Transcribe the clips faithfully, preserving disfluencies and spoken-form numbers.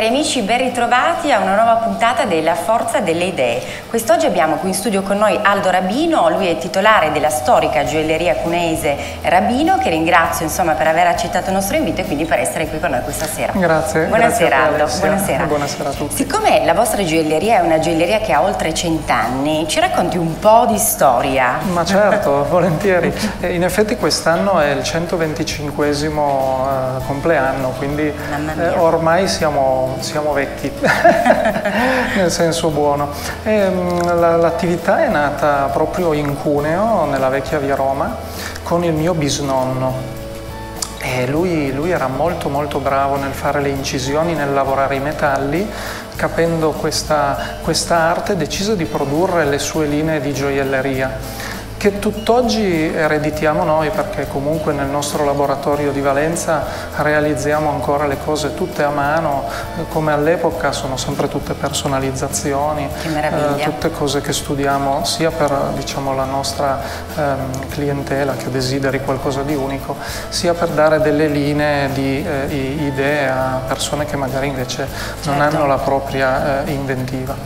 cari amici, ben ritrovati a una nuova puntata della Forza delle Idee. Quest'oggi abbiamo qui in studio con noi Aldo Rabino, lui è titolare della storica gioielleria cuneese Rabino, che ringrazio insomma per aver accettato il nostro invito e quindi per essere qui con noi questa sera. Grazie. Buonasera grazie Aldo, buonasera. Buonasera a tutti. Siccome la vostra gioielleria è una gioielleria che ha oltre cent'anni, ci racconti un po' di storia? Ma certo, volentieri. In effetti quest'anno è il centoventicinquesimo eh, compleanno, quindi eh, ormai siamo, siamo vecchi, nel senso buono. L'attività è nata proprio in Cuneo, nella vecchia via Roma, con il mio bisnonno. E lui, lui era molto molto bravo nel fare le incisioni, nel lavorare i metalli. Capendo questa, questa arte, decise di produrre le sue linee di gioielleria, che tutt'oggi ereditiamo noi, perché comunque nel nostro laboratorio di Valenza realizziamo ancora le cose tutte a mano, come all'epoca sono sempre tutte personalizzazioni, che meraviglia. eh, tutte cose che studiamo sia per, diciamo, la nostra ehm, clientela che desideri qualcosa di unico, sia per dare delle linee di eh, idee a persone che magari invece certo. non hanno la propria eh, inventiva.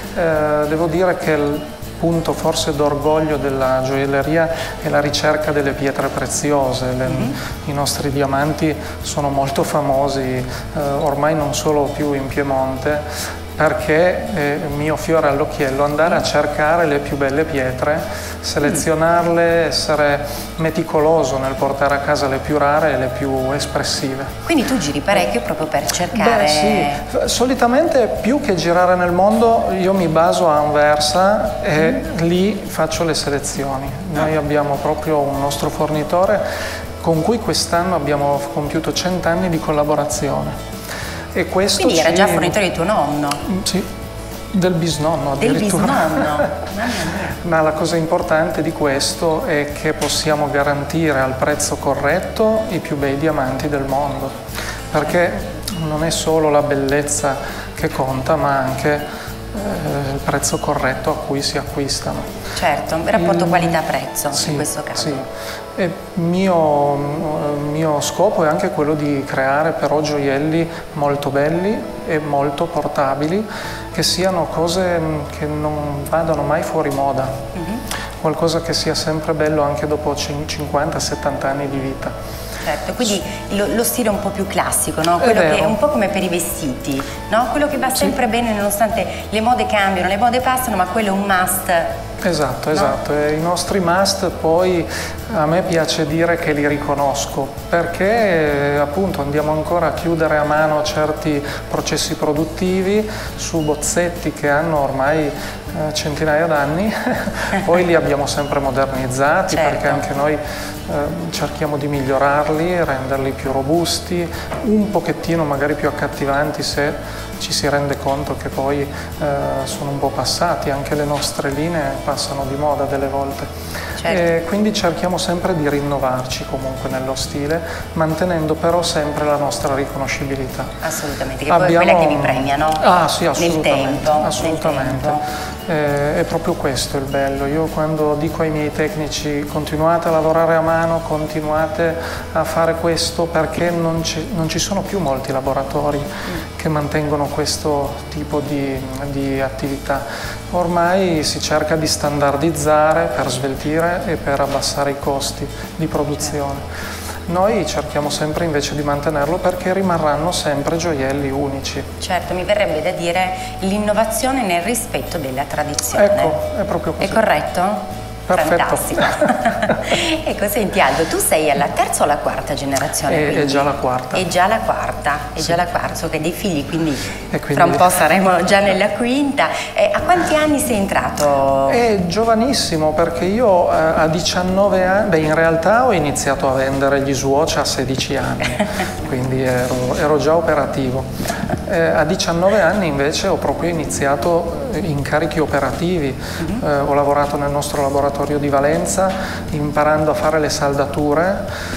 Eh, devo dire che il punto forse d'orgoglio della gioielleria è la ricerca delle pietre preziose. Le, mm-hmm. I nostri diamanti sono molto famosi, eh, ormai non solo più in Piemonte, perché è mio fiore all'occhiello andare a cercare le più belle pietre, selezionarle, essere meticoloso nel portare a casa le più rare e le più espressive. Quindi tu giri parecchio proprio per cercare... Beh, sì. Solitamente più che girare nel mondo io mi baso a Anversa e mm. lì faccio le selezioni. Noi abbiamo proprio un nostro fornitore con cui quest'anno abbiamo compiuto cent'anni di collaborazione. E questo Quindi era ci... già fornitore di tuo nonno? Sì, del bisnonno addirittura. Del bisnonno? Mamma mia. Ma la cosa importante di questo è che possiamo garantire al prezzo corretto i più bei diamanti del mondo, perché non è solo la bellezza che conta, ma anche eh, il prezzo corretto a cui si acquistano. Certo, un rapporto il... qualità-prezzo sì, in questo caso. Sì. E mio, mio scopo è anche quello di creare però gioielli molto belli e molto portabili, che siano cose che non vadano mai fuori moda, mm-hmm. qualcosa che sia sempre bello anche dopo cinquanta settanta anni di vita. Certo, quindi lo, lo stile un po' più classico, no? Quello che è un po' come per i vestiti, no? Quello che va sì. sempre bene nonostante le mode cambiano, le mode passano, ma quello è un must. Esatto, no? esatto. E i nostri must poi a me piace dire che li riconosco, perché appunto andiamo ancora a chiudere a mano certi processi produttivi su bozzetti che hanno ormai eh, centinaia d'anni, poi li abbiamo sempre modernizzati, certo. perché anche noi eh, cerchiamo di migliorarli, renderli più robusti, un pochettino magari più accattivanti se ci si rende conto che poi eh, sono un po' passati, anche le nostre linee passano di moda delle volte. Certo. E quindi cerchiamo sempre di rinnovarci comunque nello stile, mantenendo però sempre la nostra riconoscibilità. Assolutamente, che Abbiamo... poi è quella che vi premia, no? Ah sì, assolutamente. Nel tempo. Assolutamente. Nel tempo. Eh, è proprio questo il bello. Io quando dico ai miei tecnici continuate a lavorare a mano, continuate a fare questo, perché non ci, non ci sono più molti laboratori mm. che mantengono questo tipo di, di attività. Ormai si cerca di standardizzare per sveltire e per abbassare i costi di produzione. Noi cerchiamo sempre invece di mantenerlo perché rimarranno sempre gioielli unici. Certo, mi verrebbe da dire l'innovazione nel rispetto della tradizione. Ecco, è proprio così. È corretto? Perfetto. Fantastico. Ecco, senti Aldo, tu sei alla terza o alla quarta generazione? È, è già la quarta. È già la quarta, è sì. già la quarta, so che hai dei figli, quindi, quindi fra un po' saremo già nella quinta. Eh, a quanti anni sei entrato? È giovanissimo, perché io eh, a diciannove anni, beh in realtà ho iniziato a vendere gli swatch a sedici anni, quindi ero, ero già operativo. Eh, a diciannove anni invece ho proprio iniziato incarichi operativi, mm-hmm. eh, ho lavorato nel nostro laboratorio di Valenza imparando a fare le saldature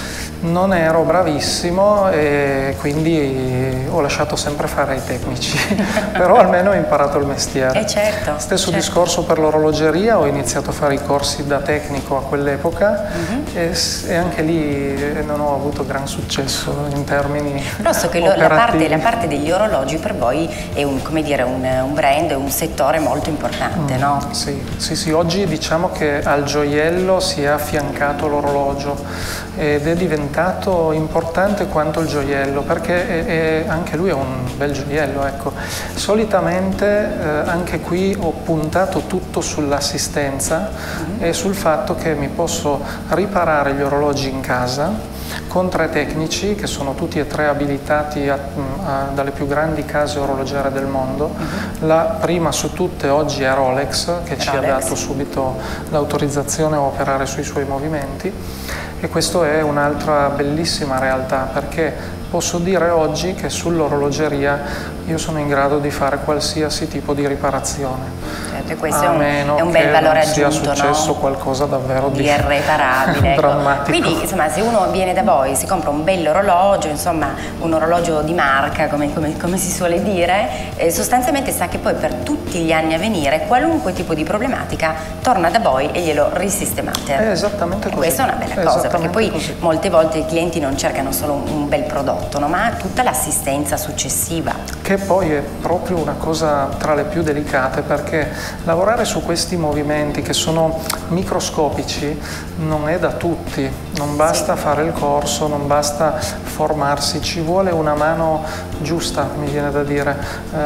non ero bravissimo e quindi ho lasciato sempre fare ai tecnici, però almeno ho imparato il mestiere. Eh certo, Stesso certo. discorso per l'orologeria, ho iniziato a fare i corsi da tecnico a quell'epoca uh-huh. e, e anche lì non ho avuto gran successo in termini Però so che lo, la, parte, la parte degli orologi per voi è un, come dire, un, un brand, un settore molto importante, mm, no? Sì, sì, sì, oggi diciamo che al gioiello si è affiancato l'orologio ed è diventato importante quanto il gioiello, perché è, è, anche lui è un bel gioiello, ecco. Solitamente eh, anche qui ho puntato tutto sull'assistenza mm-hmm. e sul fatto che mi posso riparare gli orologi in casa con tre tecnici che sono tutti e tre abilitati a, a, dalle più grandi case orologiere del mondo. Uh-huh. La prima su tutte oggi è Rolex, che Rolex. ci ha dato subito l'autorizzazione a operare sui suoi movimenti, e questa è un'altra bellissima realtà, perché posso dire oggi che sull'orologeria io sono in grado di fare qualsiasi tipo di riparazione. Certo, questo è un, è un bel valore aggiunto, sia successo no? qualcosa davvero di, di irreparabile. Ecco. Drammatico. Quindi insomma, se uno viene da voi, si compra un bel orologio, insomma un orologio di marca, come, come, come si suole dire, eh, sostanzialmente sa che poi per tutti gli anni a venire, qualunque tipo di problematica, torna da voi e glielo risistemate. È esattamente così. E questa è una bella cosa, perché poi così. molte volte i clienti non cercano solo un, un bel prodotto, no? Ma tutta l'assistenza successiva. Che poi è proprio una cosa tra le più delicate, perché lavorare su questi movimenti che sono microscopici non è da tutti, non basta sì. fare il corso, non basta formarsi, ci vuole una mano giusta, mi viene da dire,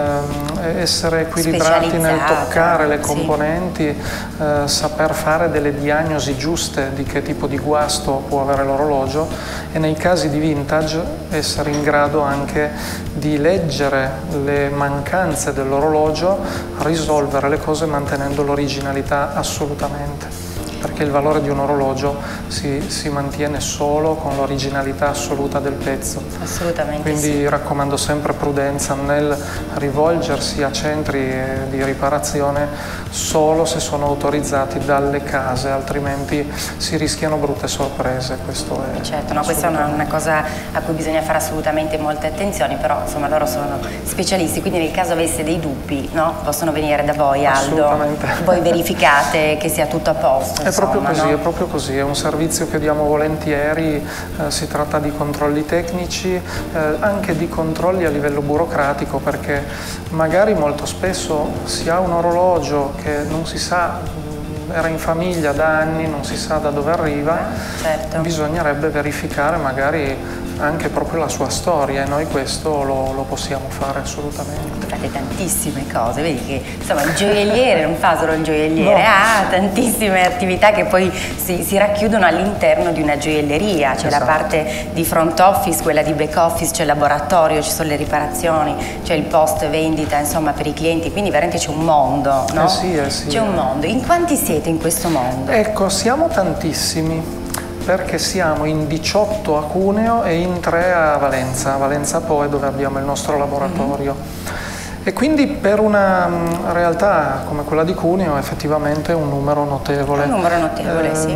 eh, essere equilibrati nel toccare le componenti, sì. eh, saper fare delle diagnosi giuste di che tipo di guasto può avere l'orologio, e nei casi di vintage essere in grado anche di leggere le mancanze dell'orologio, risolvere le cose mantenendo l'originalità assolutamente, perché il valore di un orologio si, si mantiene solo con l'originalità assoluta del pezzo. Assolutamente. Quindi sì. raccomando sempre prudenza nel rivolgersi a centri di riparazione solo se sono autorizzati dalle case, altrimenti si rischiano brutte sorprese. Questo è certo, no, questa è una, una cosa a cui bisogna fare assolutamente molte attenzioni, però insomma loro sono specialisti, quindi nel caso avesse dei dubbi, no, possono venire da voi, Aldo. Voi verificate che sia tutto a posto. È proprio così, no? è proprio così, è un servizio che diamo volentieri, eh, si tratta di controlli tecnici, eh, anche di controlli a livello burocratico, perché magari molto spesso si ha un orologio che non si sa, era in famiglia da anni, non si sa da dove arriva, certo. Bisognerebbe verificare magari anche proprio la sua storia, e noi questo lo, lo possiamo fare assolutamente. Fate tantissime cose, vedi che insomma il gioielliere non fa solo il gioielliere, no. ha tantissime attività che poi si, si racchiudono all'interno di una gioielleria, c'è esatto. la parte di front office, quella di back office, c'è il laboratorio, ci sono le riparazioni, c'è il post vendita, insomma, per i clienti, quindi veramente c'è un mondo, no? Eh sì, eh sì. C'è un mondo. In quanti siete in questo mondo? Ecco, siamo tantissimi, perché siamo in diciotto a Cuneo e in tre a Valenza, a Valenza Poi, dove abbiamo il nostro laboratorio. Mm-hmm. E quindi per una um, realtà come quella di Cuneo effettivamente è un numero notevole. Un numero notevole, eh, sì.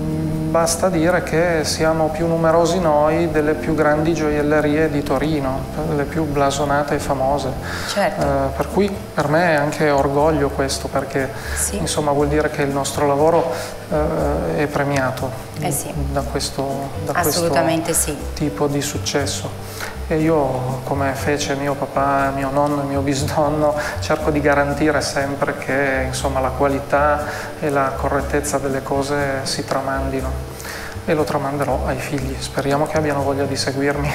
Basta dire che siamo più numerosi noi delle più grandi gioiellerie di Torino, le più blasonate e famose. Certo. Eh, per cui per me è anche orgoglio questo, perché sì. insomma vuol dire che il nostro lavoro eh, è premiato eh sì. da questo, da Assolutamente questo sì. tipo di successo. E io, come fece mio papà, mio nonno e mio bisnonno, cerco di garantire sempre che insomma, la qualità e la correttezza delle cose si tramandino. E lo tramanderò ai figli, speriamo che abbiano voglia di seguirmi.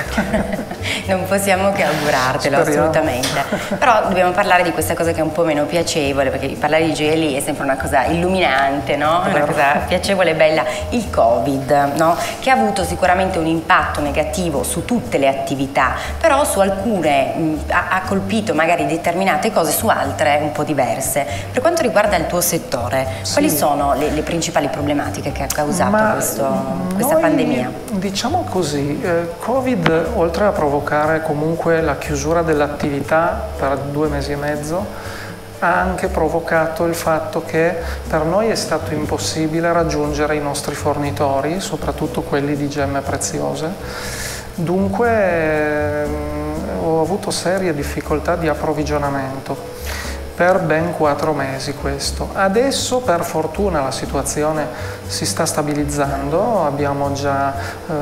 Non possiamo che augurartelo, Speriamo. Assolutamente. Però dobbiamo parlare di questa cosa che è un po' meno piacevole, perché parlare di gioielli è sempre una cosa illuminante, no? Una cosa piacevole e bella. Il Covid, no? Che ha avuto sicuramente un impatto negativo su tutte le attività, però su alcune mh, ha, ha colpito magari determinate cose, su altre un po' diverse. Per quanto riguarda il tuo settore, sì. quali sono le, le principali problematiche che ha causato Ma... questo? questa Noi, pandemia? Diciamo così, eh, Covid, oltre a provocare comunque la chiusura dell'attività per due mesi e mezzo, ha anche provocato il fatto che per noi è stato impossibile raggiungere i nostri fornitori, soprattutto quelli di gemme preziose. Dunque eh, ho avuto serie difficoltà di approvvigionamento per ben quattro mesi questo. Adesso per fortuna la situazione si sta stabilizzando, abbiamo già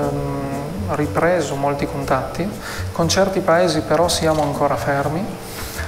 ehm, ripreso molti contatti, con certi paesi però siamo ancora fermi.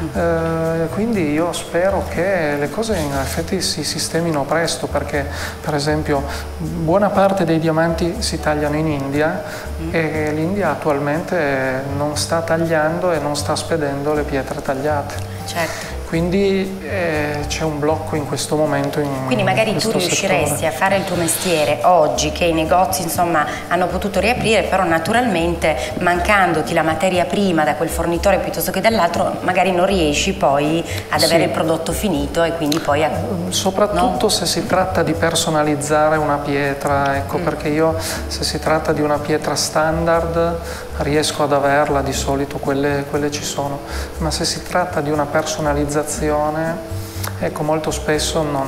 Eh, quindi io spero che le cose in effetti si sistemino presto, perché per esempio buona parte dei diamanti si tagliano in India mm. e l'India attualmente non sta tagliando e non sta spedendo le pietre tagliate. Certo. Quindi eh, c'è un blocco in questo momento. In Quindi magari tu riusciresti settore. a fare il tuo mestiere oggi, che i negozi insomma hanno potuto riaprire, però naturalmente mancandoti la materia prima da quel fornitore piuttosto che dall'altro, magari non riesci poi ad avere sì. il prodotto finito e quindi poi... A... Soprattutto no? se si tratta di personalizzare una pietra, ecco mm. perché io se si tratta di una pietra standard riesco ad averla, di solito quelle, quelle ci sono, ma se si tratta di una personalizzazione, ecco, molto spesso non,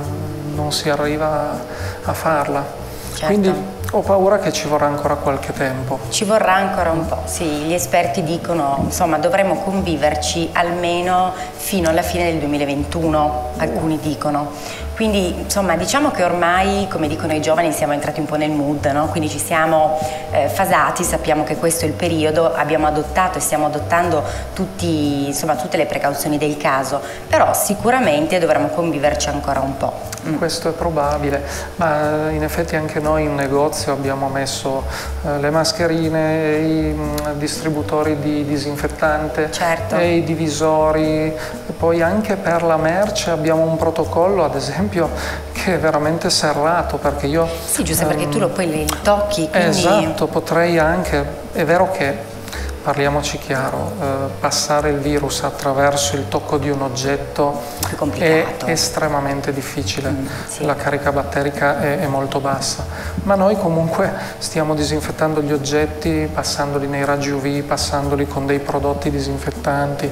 non si arriva a farla. Certo. Quindi ho paura che ci vorrà ancora qualche tempo. Ci vorrà ancora un po', sì, gli esperti dicono, insomma, dovremo conviverci almeno fino alla fine del duemilaventuno, alcuni dicono. Quindi, insomma, diciamo che ormai, come dicono i giovani, siamo entrati un po' nel mood, no? Quindi ci siamo eh, fasati, sappiamo che questo è il periodo, abbiamo adottato e stiamo adottando tutti, insomma, tutte le precauzioni del caso, però sicuramente dovremo conviverci ancora un po'. Mm. Questo è probabile, ma in effetti anche noi in negozio abbiamo messo eh, le mascherine, i mh, distributori di disinfettante, certo. e i divisori, e poi anche per la merce abbiamo un protocollo, ad esempio, che è veramente serrato, perché io... Sì, giusto, ehm, perché tu lo poi li tocchi, quindi... Esatto, potrei anche... È vero che, parliamoci chiaro, eh, passare il virus attraverso il tocco di un oggetto è estremamente difficile, mm, sì. la carica batterica è, è molto bassa, ma noi comunque stiamo disinfettando gli oggetti, passandoli nei raggi U V, passandoli con dei prodotti disinfettanti,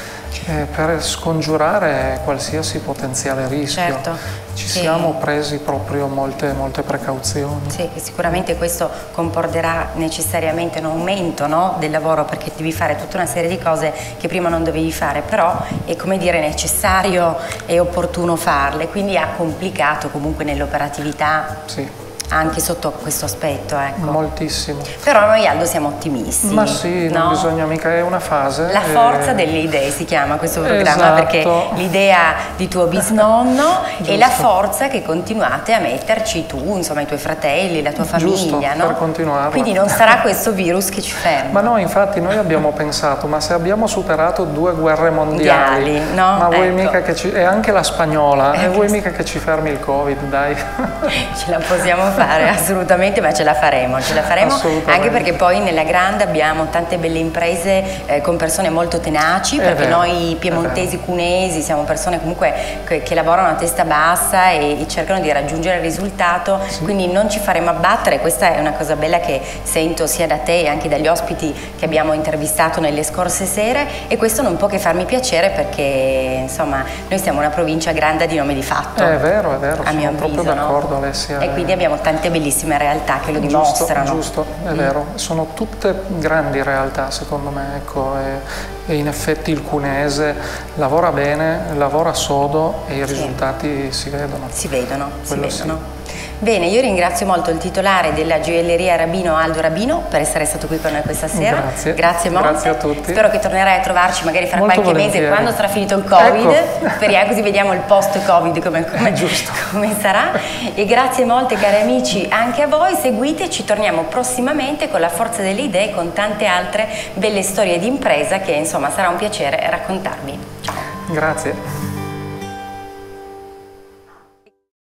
Eh, per scongiurare qualsiasi potenziale rischio. Certo, ci sì. siamo presi proprio molte, molte precauzioni. Sì, sicuramente questo comporterà necessariamente un aumento, no, del lavoro, perché devi fare tutta una serie di cose che prima non dovevi fare, però è, come dire, necessario e opportuno farle, quindi ha complicato comunque nell'operatività. Sì. Anche sotto questo aspetto, ecco. Moltissimo. Però noi, Aldo, siamo ottimisti. Ma sì, no? Non bisogna mica, è una fase. La forza e... delle idee si chiama questo programma, esatto. perché l'idea di tuo bisnonno e la forza che continuate a metterci tu, insomma, i tuoi fratelli, la tua famiglia, giusto, no? Per continuare. Quindi non sarà questo virus che ci ferma. Ma no, infatti noi abbiamo pensato, ma se abbiamo superato due guerre mondiali, Mondiali, no? ma vuoi ecco. mica che ci... e anche la spagnola, eh, e vuoi mica che ci fermi il Covid, dai. Ce la possiamo fare assolutamente, ma ce la faremo, ce la faremo anche perché poi nella grande abbiamo tante belle imprese eh, con persone molto tenaci, perché vero, noi piemontesi, cunesi siamo persone comunque che, che lavorano a testa bassa e, e cercano di raggiungere il risultato, sì. Quindi non ci faremo abbattere. Questa è una cosa bella che sento sia da te e anche dagli ospiti che abbiamo intervistato nelle scorse sere, e questo non può che farmi piacere, perché insomma noi siamo una provincia grande di nome di fatto. È vero, è vero, a mio sono proprio d'accordo, no? Alessia. E quindi abbiamo tante bellissime realtà che lo dimostrano. Giusto, giusto, è mm. vero, sono tutte grandi realtà secondo me, ecco, e, e in effetti il cuneese lavora bene, lavora sodo e i sì. risultati si vedono. Si vedono, Quello si vedono. Sì. Bene, io ringrazio molto il titolare della gioielleria Rabino, Aldo Rabino, per essere stato qui con noi questa sera. Grazie. Grazie molte. Grazie a tutti. Spero che tornerai a trovarci magari fra Molto qualche volentieri. mese, quando sarà finito il Covid. Ecco. Speriamo, così vediamo il post-Covid come, come, Giusto. come sarà. E grazie molte, cari amici, anche a voi. Seguiteci, torniamo prossimamente con la forza delle idee, con tante altre belle storie di impresa che insomma sarà un piacere raccontarvi. Ciao. Grazie.